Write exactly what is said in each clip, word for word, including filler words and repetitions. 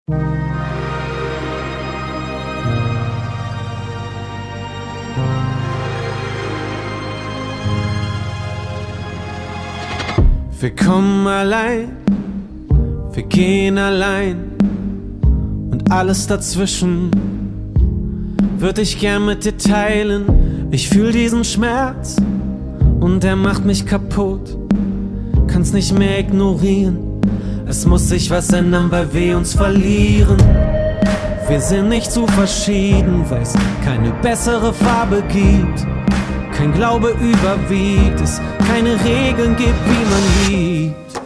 Wir kommen allein, wir gehen allein und alles dazwischen würde ich gern mit dir teilen. Ich fühl diesen Schmerz und er macht mich kaputt, kann's nicht mehr ignorieren. Es muss sich was ändern, weil wir uns verlieren. Wir sind nicht zu verschieden, weil's keine bessere Farbe gibt. Kein Glaube überwiegt, es keine Regeln gibt, wie man liebt.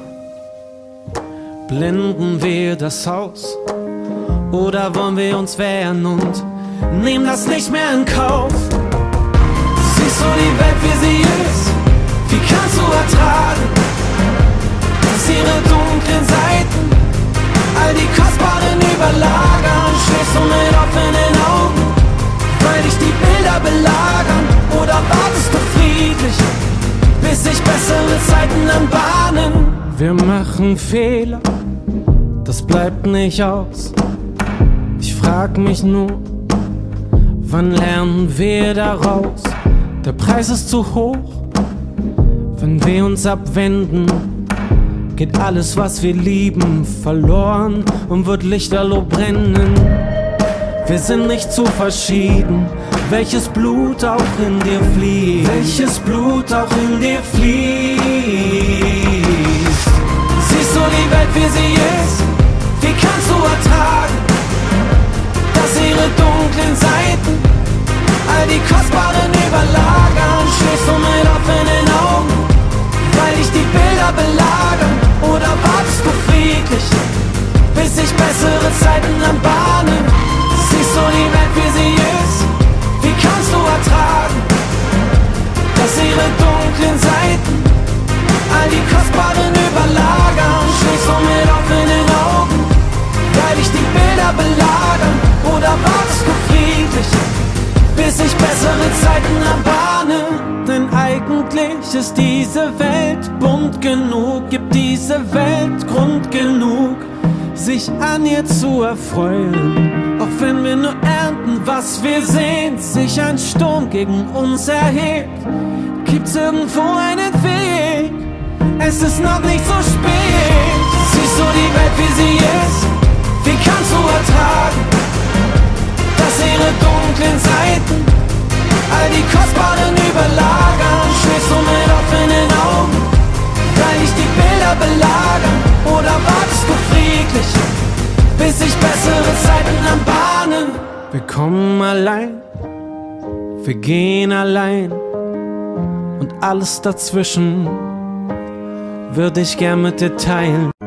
Blenden wir das Haus oder wollen wir uns wehren und nehmen das nicht mehr in Kauf? Siehst du die Welt, wie sie ist? Wie kannst du ertragen, dass ihre dunklen Seiten all die kostbaren überlagern? Schläfst du mit offenen Augen, weil dich die Bilder belagern? Oder wartest du friedlich, bis sich bessere Zeiten anbahnen? Wir machen Fehler, das bleibt nicht aus. Ich frag mich nur, wann lernen wir daraus? Der Preis ist zu hoch, wenn wir uns abwenden, geht alles, was wir lieben, verloren und wird lichterloh brennen. Wir sind nicht zu verschieden, welches Blut auch in dir fließt, welches Blut auch in dir fließt. Siehst du die Welt, wie sie ist? Wie kannst du ertragen, dass ihre dunklen Seiten all die kostbaren überlagern? Schläfst du mit offenen Augen, weil dich die Bilder belagern? Oder wartest du friedlich, bis sich bessere Zeiten anbahnen? Siehst du die Welt, wie sie ist? Wie kannst du ertragen, dass ihre dunklen Seiten all die kostbaren überlagern? Schläfst du mit offenen Augen, weil dich die Bilder belagern? Oder wartest du friedlich, bis sich bessere Zeiten anbahnen? Denn eigentlich ist diese Welt bunt genug, gibt diese Welt Grund genug, sich an ihr zu erfreuen. Auch wenn wir nur ernten, was wir sehen, sich ein Sturm gegen uns erhebt, gibt's irgendwo einen Weg, es ist noch nicht so spät. Siehst du die Welt, wie sie ist? Wie kannst du ertragen, dass ihre dunklen Seiten all die kostbaren überlagern? Schläfst du mit offenen Augen, weil dich die Bilder belagern? Oder wartest du friedlich, bis sich bessere Zeiten anbahnen? Wir kommen allein, wir gehen allein und alles dazwischen würde ich gern mit dir teilen.